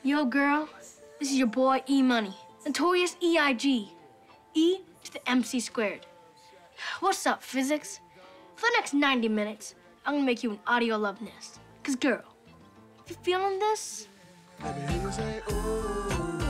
Yo, girl, this is your boy E-Money, Notorious E.I.G. E to the MC squared. What's up, physics? For the next 90 minutes, I'm gonna make you an audio love nest. 'Cause girl, if you're feeling this, Let me hear you say, ooh.